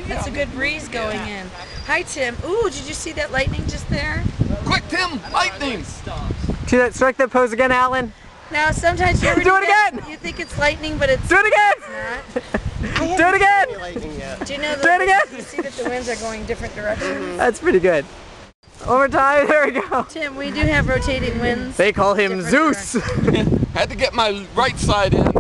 That's a good breeze going in. Hi, Tim. Ooh, did you see that lightning just there? Quick, Tim! Lightning! See that? Strike that pose again, Alan. Now, sometimes you Do it again! You think it's lightning, but it's Do it again! not. Do it again! Do you know Do it again! you see that the winds are going different directions? That's pretty good. One more time. There we go. Tim, we do have rotating winds. They call him Different Zeus. Had to get my right side in.